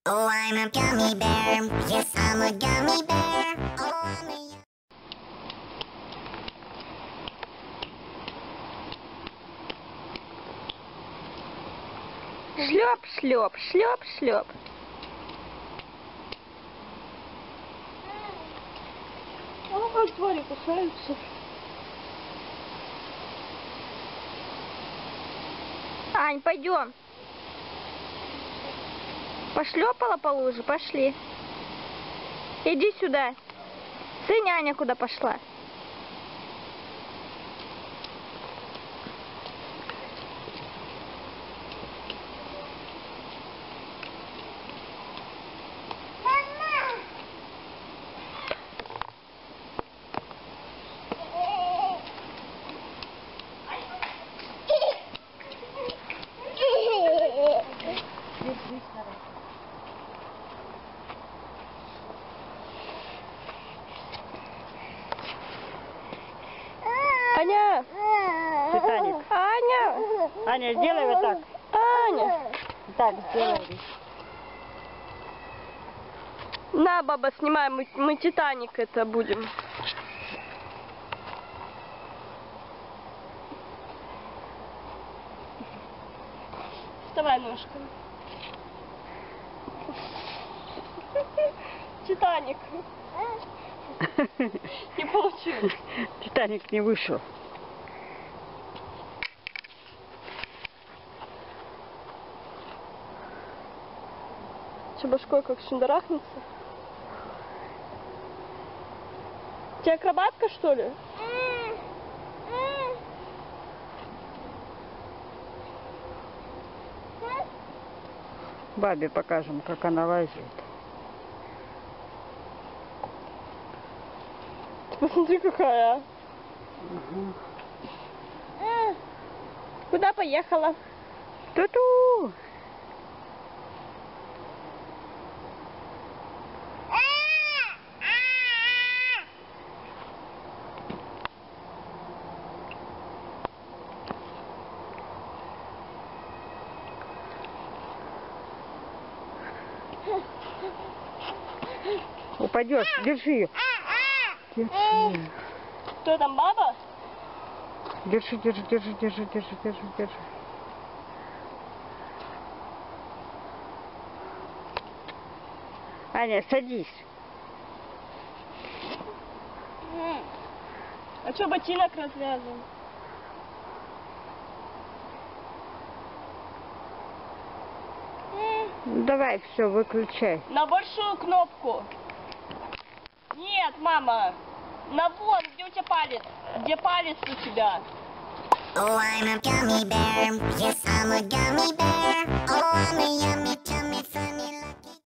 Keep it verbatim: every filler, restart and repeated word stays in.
Oh, I'm a gummy bear. Yes, I'm a gummy bear. Oh, I'm a... Шлеп, шлеп, шлеп, шлеп. А ну как твари кусаются. Ань, пойдем. Пошлепала по луже, пошли. Иди сюда. Ты, няня, куда пошла? Аня! Титаник. Аня! Аня, сделай вот так. Аня! Так, сделай. На, баба, снимай, мы, мы Титаник это будем. Вставай ножками. Титаник. Не получилось. Титаник не вышел. Че, башкой как шандарахнется? Ты акробатка, что ли? Бабе покажем, как она лазит. Ты посмотри, какая. Угу. Куда поехала? Ту-ту! Упадешь, держи ее. Держи. Кто там, баба? Держи, держи, держи, держи, держи, держи, держи. Аня, садись. А что ботинок развязан? Давай, все, выключай. На большую кнопку. Нет, мама. На вон, где у тебя палец? Где палец у тебя? Oh, I'm a gummy bear. Yes, I'm a gummy bear. Oh, I'm a yummy, tummy, fun.